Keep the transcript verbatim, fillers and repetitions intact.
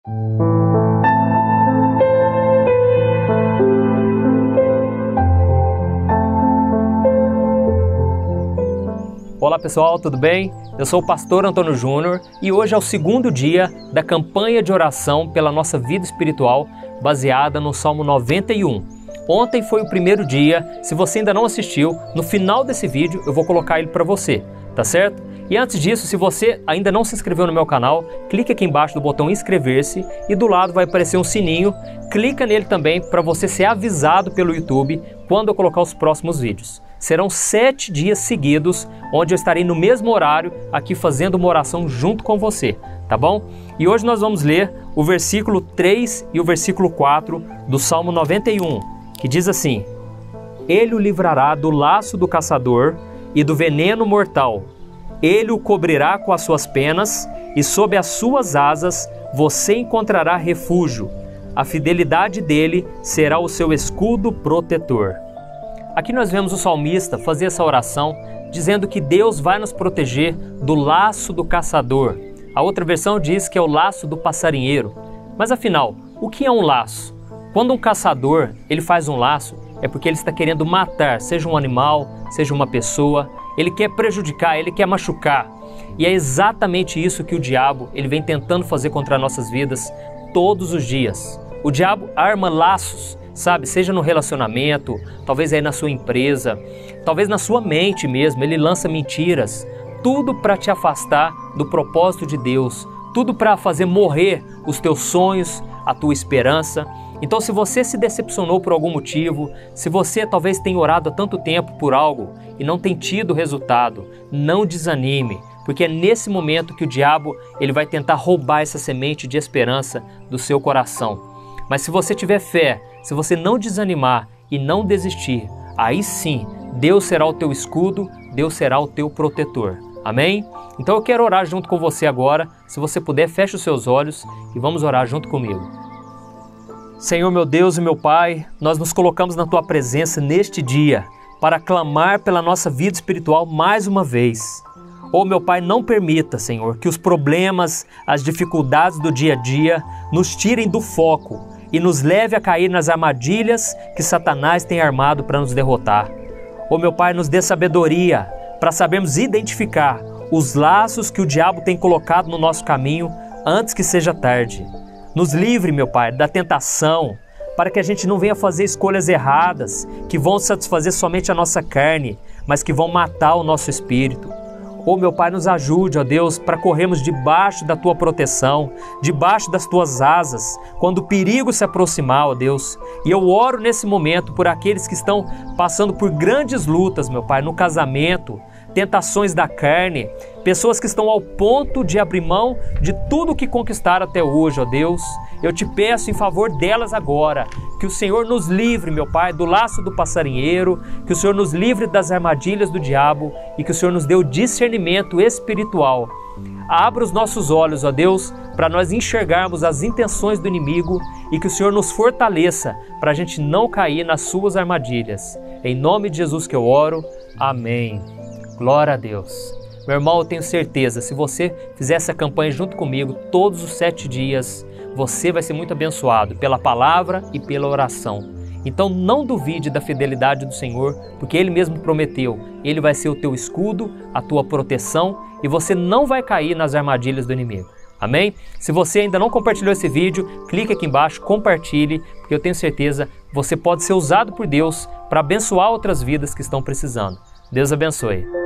Olá pessoal, tudo bem? Eu sou o pastor Antônio Júnior e hoje é o segundo dia da campanha de oração pela nossa vida espiritual baseada no Salmo noventa e um. Ontem foi o primeiro dia, se você ainda não assistiu, no final desse vídeo eu vou colocar ele para você, tá certo? E antes disso, se você ainda não se inscreveu no meu canal, clique aqui embaixo do botão inscrever-se e do lado vai aparecer um sininho, clica nele também para você ser avisado pelo YouTube quando eu colocar os próximos vídeos. Serão sete dias seguidos, onde eu estarei no mesmo horário aqui fazendo uma oração junto com você, tá bom? E hoje nós vamos ler o versículo três e o versículo quatro do Salmo noventa e um, que diz assim: Ele o livrará do laço do caçador e do veneno mortal. Ele o cobrirá com as suas penas e sob as suas asas você encontrará refúgio. A fidelidade dele será o seu escudo protetor. Aqui nós vemos o salmista fazer essa oração dizendo que Deus vai nos proteger do laço do caçador. A outra versão diz que é o laço do passarinheiro. Mas afinal, o que é um laço? Quando um caçador ele faz um laço, é porque ele está querendo matar, seja um animal, seja uma pessoa. Ele quer prejudicar, ele quer machucar. E é exatamente isso que o diabo ele vem tentando fazer contra nossas vidas todos os dias. O diabo arma laços, sabe? Seja no relacionamento, talvez aí na sua empresa, talvez na sua mente mesmo. Ele lança mentiras, tudo para te afastar do propósito de Deus, tudo para fazer morrer os teus sonhos, a tua esperança. Então, se você se decepcionou por algum motivo, se você talvez tenha orado há tanto tempo por algo e não tem tido resultado, não desanime, porque é nesse momento que o diabo ele vai tentar roubar essa semente de esperança do seu coração. Mas se você tiver fé, se você não desanimar e não desistir, aí sim, Deus será o teu escudo, Deus será o teu protetor. Amém? Então eu quero orar junto com você agora. Se você puder, feche os seus olhos e vamos orar junto comigo. Senhor, meu Deus e meu Pai, nós nos colocamos na Tua presença neste dia para clamar pela nossa vida espiritual mais uma vez. Oh, meu Pai, não permita, Senhor, que os problemas, as dificuldades do dia a dia nos tirem do foco e nos leve a cair nas armadilhas que Satanás tem armado para nos derrotar. Oh, meu Pai, nos dê sabedoria para sabermos identificar os laços que o diabo tem colocado no nosso caminho antes que seja tarde. Nos livre, meu Pai, da tentação, para que a gente não venha fazer escolhas erradas, que vão satisfazer somente a nossa carne, mas que vão matar o nosso espírito. Oh, meu Pai, nos ajude, ó Deus, para corrermos debaixo da Tua proteção, debaixo das Tuas asas, quando o perigo se aproximar, ó Deus. E eu oro nesse momento por aqueles que estão passando por grandes lutas, meu Pai, no casamento, tentações da carne, pessoas que estão ao ponto de abrir mão de tudo que conquistaram até hoje, ó Deus. Eu te peço em favor delas agora, que o Senhor nos livre, meu Pai, do laço do passarinheiro, que o Senhor nos livre das armadilhas do diabo e que o Senhor nos dê o discernimento espiritual. Abra os nossos olhos, ó Deus, para nós enxergarmos as intenções do inimigo e que o Senhor nos fortaleça para a gente não cair nas suas armadilhas. Em nome de Jesus que eu oro. Amém. Glória a Deus. Meu irmão, eu tenho certeza, se você fizer essa campanha junto comigo todos os sete dias, você vai ser muito abençoado pela palavra e pela oração. Então não duvide da fidelidade do Senhor, porque Ele mesmo prometeu. Ele vai ser o teu escudo, a tua proteção e você não vai cair nas armadilhas do inimigo. Amém? Se você ainda não compartilhou esse vídeo, clique aqui embaixo, compartilhe, porque eu tenho certeza que você pode ser usado por Deus para abençoar outras vidas que estão precisando. Deus abençoe.